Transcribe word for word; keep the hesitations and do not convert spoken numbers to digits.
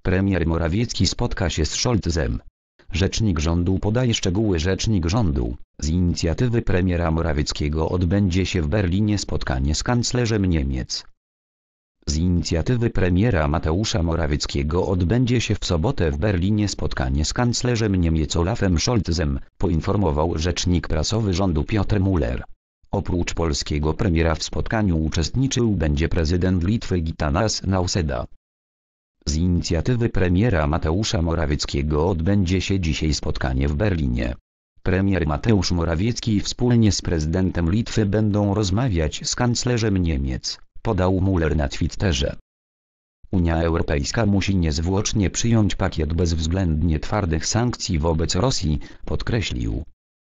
Premier Morawiecki spotka się z Scholzem. Rzecznik rządu podaje szczegóły. Rzecznik rządu: z inicjatywy premiera Morawieckiego odbędzie się w Berlinie spotkanie z kanclerzem Niemiec. Z inicjatywy premiera Mateusza Morawieckiego odbędzie się w sobotę w Berlinie spotkanie z kanclerzem Niemiec Olafem Scholzem, poinformował rzecznik prasowy rządu Piotr Müller. Oprócz polskiego premiera w spotkaniu uczestniczył będzie prezydent Litwy Gitanas Nausėda. Z inicjatywy premiera Mateusza Morawieckiego odbędzie się dzisiaj spotkanie w Berlinie. Premier Mateusz Morawiecki wspólnie z prezydentem Litwy będą rozmawiać z kanclerzem Niemiec, podał Müller na Twitterze. Unia Europejska musi niezwłocznie przyjąć pakiet bezwzględnie twardych sankcji wobec Rosji, podkreślił.